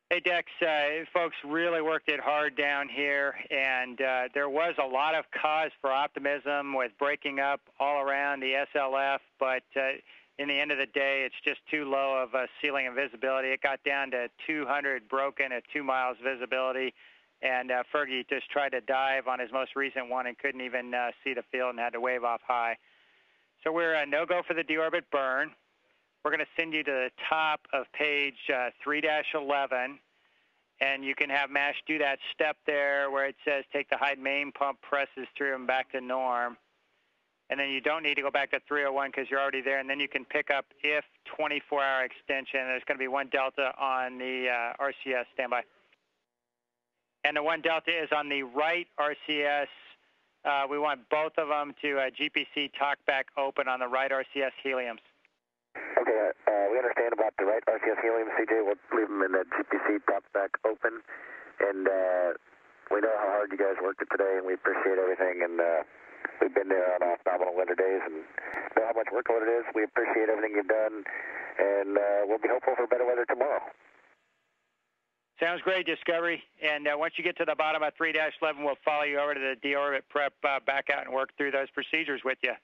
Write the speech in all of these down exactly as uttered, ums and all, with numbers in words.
Hey, Dex, uh, folks really worked it hard down here, and uh, there was a lot of cause for optimism with breaking up all around the S L F, but uh, in the end of the day, it's just too low of a ceiling and visibility. It got down to two hundred broken at two miles visibility, and uh, Fergie just tried to dive on his most recent one and couldn't even uh, see the field and had to wave off high. So we're a no-go for the deorbit burn. We're going to send you to the top of page uh, three dash eleven, and you can have MASH do that step there where it says take the hide main pump presses through and back to norm. And then you don't need to go back to three oh one because you're already there, and then you can pick up if twenty-four hour extension. There's going to be one delta on the uh, R C S standby. And the one delta is on the right R C S. Uh, we want both of them to uh, G P C talk back open on the right R C S heliums. Okay, uh, we understand about the right R C S helium, C J. We'll leave them in the G P C top back open. And uh, we know how hard you guys worked it today, and we appreciate everything. And uh, we've been there on off nominal weather days and know how much workload it is. We appreciate everything you've done, and uh, we'll be hopeful for better weather tomorrow. Sounds great, Discovery. And uh, once you get to the bottom of three dash eleven, we'll follow you over to the deorbit prep, uh, back out and work through those procedures with you.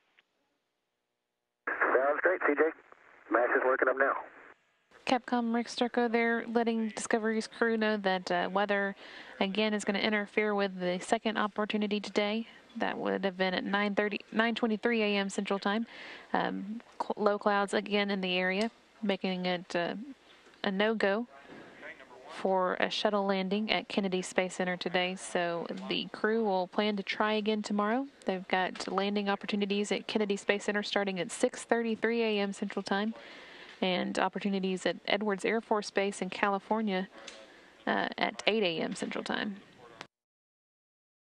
Sounds great, C J. MASH is working up now. Capcom Rick Sturko there, letting Discovery's crew know that uh, weather, again, is going to interfere with the second opportunity today. That would have been at nine thirty, nine twenty-three a m Central Time. Um, low clouds again in the area, making it uh, a no-go for a shuttle landing at Kennedy Space Center today. So the crew will plan to try again tomorrow. They've got landing opportunities at Kennedy Space Center starting at six thirty-three a m Central Time, and opportunities at Edwards Air Force Base in California uh, at eight a m Central Time.